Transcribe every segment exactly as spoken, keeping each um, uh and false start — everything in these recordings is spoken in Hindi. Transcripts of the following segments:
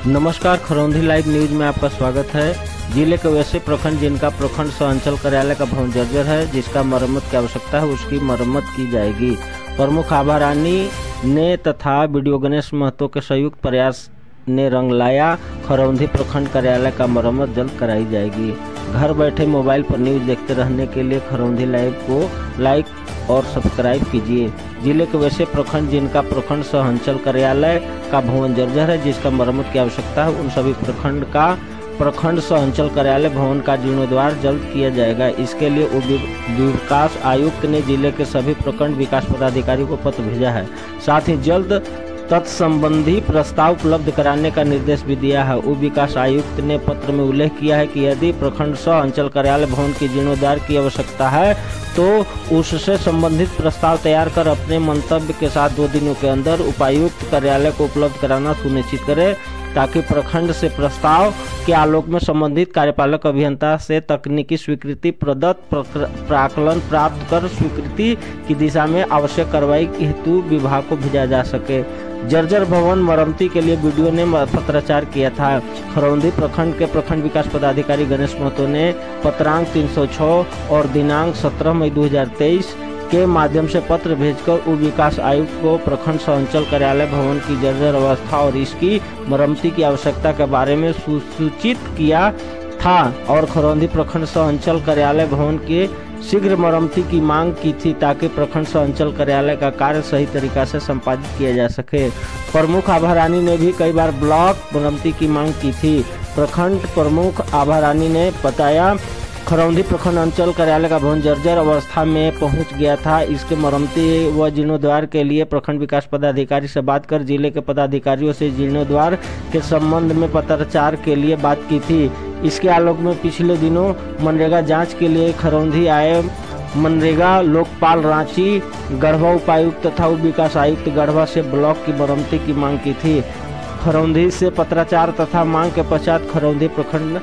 नमस्कार, खरौंधी लाइव न्यूज में आपका स्वागत है। जिले के वैसे प्रखंड जिनका प्रखंड सह अंचल कार्यालय का भवन जर्जर है, जिसका मरम्मत की आवश्यकता है, उसकी मरम्मत की जाएगी। प्रमुख आभा रानी ने तथा वीडियो गणेश महतो के संयुक्त प्रयास ने रंग लाया। खरौंधी प्रखंड कार्यालय का मरम्मत जल्द कराई जाएगी। घर बैठे मोबाइल पर न्यूज देखते रहने के लिए खरौंधी लाइव को लाइक और सब्सक्राइब कीजिए। जिले के वैसे प्रखंड जिनका प्रखंड सह अंचल कार्यालय का भवन जर्जर है, जिसका मरम्मत की आवश्यकता है, उन सभी प्रखंड का प्रखंड सह अंचल कार्यालय भवन का जीर्णोद्धार जल्द किया जाएगा। इसके लिए उप विकास आयुक्त ने जिले के सभी प्रखंड विकास पदाधिकारियों को पत्र भेजा है। साथ ही जल्द तत्संबंधी प्रस्ताव उपलब्ध कराने का निर्देश भी दिया है। उप विकास आयुक्त ने पत्र में उल्लेख किया है कि यदि प्रखंड सह अंचल कार्यालय भवन के जीर्णोद्धार की आवश्यकता है तो उससे संबंधित प्रस्ताव तैयार कर अपने मंतव्य के साथ दो दिनों के अंदर उपायुक्त कार्यालय को उपलब्ध कराना सुनिश्चित करे, ताकि प्रखंड से प्रस्ताव के आलोक में संबंधित कार्यपालक अभियंता से तकनीकी स्वीकृति प्रदत्त प्राकलन प्राप्त कर स्वीकृति की दिशा में आवश्यक कार्रवाई हेतु विभाग को भेजा जा सके। जर्जर भवन मरम्मती के लिए वीडियो ने पत्राचार किया था। खरौंधी प्रखंड के प्रखंड विकास पदाधिकारी गणेश महतो ने पत्रांक तीन सौ छह और दिनांक सत्रह मई दो हज़ार तेईस के माध्यम से पत्र भेजकर उप विकास आयुक्त को प्रखंड सह अंचल कार्यालय भवन की जर्जर अवस्था और इसकी मरम्मती की आवश्यकता के बारे में सूचित किया था और खरौंधी प्रखंड सह अंचल कार्यालय भवन के शीघ्र मरम्मती की मांग की थी, ताकि प्रखंड सह अंचल कार्यालय का कार्य सही तरीका से संपादित किया जा सके। प्रमुख आभा रानी ने भी कई बार ब्लॉक मरम्मती की मांग की थी। प्रखंड प्रमुख आभा रानी ने बताया, खरौंधी प्रखंड अंचल कार्यालय का भवन जर्जर अवस्था में पहुंच गया था। इसके मरम्मती व जीर्णोद्धार के लिए प्रखंड विकास पदाधिकारी से बात कर जिले के पदाधिकारियों से जीर्णोद्धार के संबंध में पत्राचार के लिए बात की थी। इसके आलोक में पिछले दिनों मनरेगा जांच के लिए खरौंधी आए मनरेगा लोकपाल रांची, गढ़वा उपायुक्त तथा उप विकास आयुक्त गढ़वा से ब्लॉक की मरम्मती की मांग की थी। खरौंधी से पत्राचार तथा मांग के पश्चात खरौंधी प्रखंड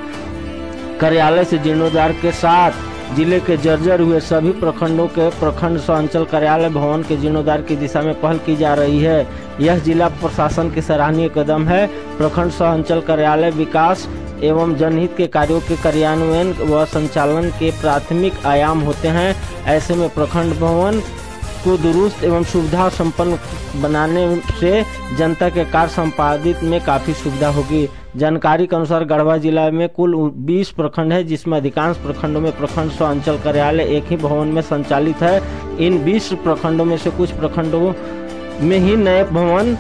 कार्यालय से जीर्णोद्धार के साथ जिले के जर्जर हुए सभी प्रखंडों के प्रखंड सह अंचल कार्यालय भवन के जीर्णोद्धार की दिशा में पहल की जा रही है। यह जिला प्रशासन की सराहनीय कदम है। प्रखंड सह अंचल कार्यालय विकास एवं जनहित के कार्यों के कार्यान्वयन व संचालन के प्राथमिक आयाम होते हैं। ऐसे में प्रखंड भवन को दुरुस्त एवं सुविधा संपन्न बनाने से जनता के कार्य संपादित में काफ़ी सुविधा होगी। जानकारी के अनुसार गढ़वा जिला में कुल बीस प्रखंड है, जिसमें अधिकांश प्रखंडों में प्रखंड सह अंचल कार्यालय एक ही भवन में संचालित है। इन बीस प्रखंडों में से कुछ प्रखंडों में ही नए भवन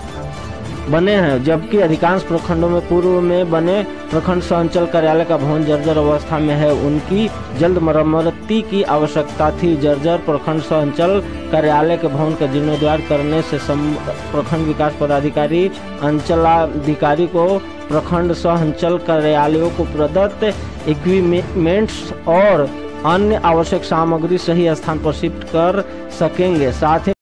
बने हैं, जबकि अधिकांश प्रखंडों में पूर्व में बने प्रखंड सह अंचल कार्यालय का भवन जर्जर अवस्था में है। उनकी जल्द मरम्मती की आवश्यकता थी। जर्जर प्रखंड सह अंचल कार्यालय के भवन का जीर्णोद्धार करने से प्रखंड विकास पदाधिकारी अंचलाधिकारी को प्रखंड सह अंचल कार्यालयों को प्रदत्त इक्विपमेंट्स और अन्य आवश्यक सामग्री सही स्थान पर शिफ्ट कर सकेंगे। साथ ही